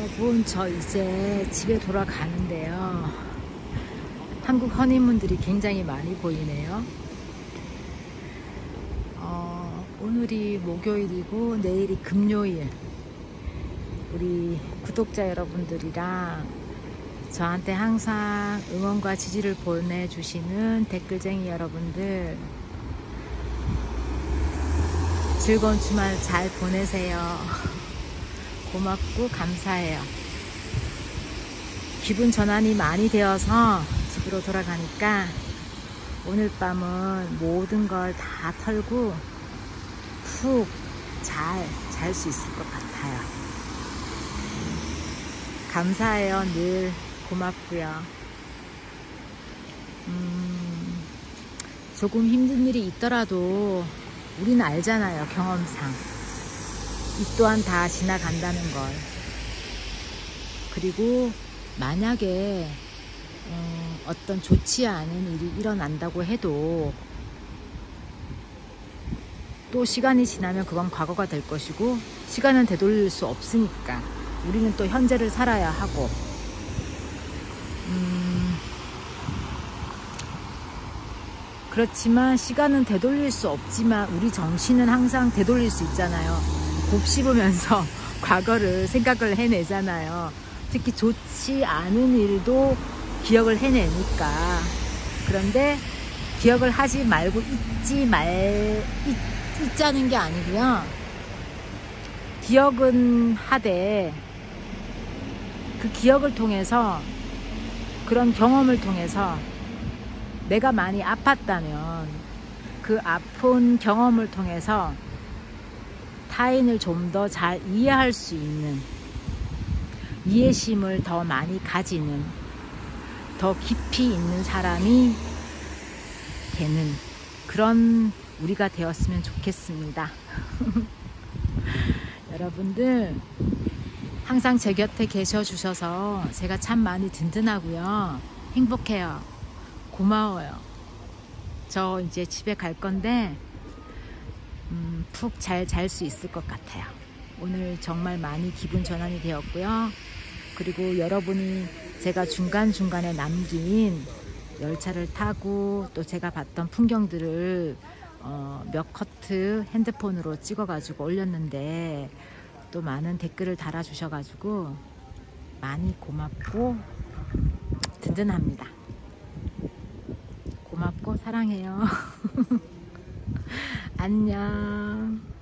여러분, 저 이제 집에 돌아가는데요. 한국 허니문들이 굉장히 많이 보이네요. 오늘이 목요일이고 내일이 금요일. 우리 구독자 여러분들이랑 저한테 항상 응원과 지지를 보내주시는 댓글쟁이 여러분들, 즐거운 주말 잘 보내세요. 고맙고 감사해요. 기분 전환이 많이 되어서 집으로 돌아가니까 오늘 밤은 모든 걸 다 털고 푹 잘 수 있을 것 같아요. 감사해요. 늘 고맙고요. 조금 힘든 일이 있더라도 우리는 알잖아요. 경험상 이 또한 다 지나간다는 걸. 그리고 만약에 어떤 좋지 않은 일이 일어난다고 해도 또 시간이 지나면 그건 과거가 될 것이고, 시간은 되돌릴 수 없으니까 우리는 또 현재를 살아야 하고, 그렇지만 시간은 되돌릴 수 없지만 우리 정신은 항상 되돌릴 수 있잖아요. 곱씹으면서 과거를 생각을 해내잖아요. 특히 좋지 않은 일도 기억을 해내니까. 그런데 기억을 하지 말고 잊자는 게 아니고요. 기억은 하되 그 기억을 통해서, 그런 경험을 통해서 내가 많이 아팠다면 그 아픈 경험을 통해서 타인을 좀 더 잘 이해할 수 있는, 이해심을 더 많이 가지는, 더 깊이 있는 사람이 되는 그런 우리가 되었으면 좋겠습니다. 여러분들 항상 제 곁에 계셔 주셔서 제가 참 많이 든든하고요. 행복해요. 고마워요. 저 이제 집에 갈 건데 푹 잘 수 있을 것 같아요. 오늘 정말 많이 기분 전환이 되었고요. 그리고 여러분이 제가 중간중간에 남긴 열차를 타고 또 제가 봤던 풍경들을 몇 커트 핸드폰으로 찍어가지고 올렸는데 또 많은 댓글을 달아주셔가지고 많이 고맙고 든든합니다. 고맙고 사랑해요. 안녕.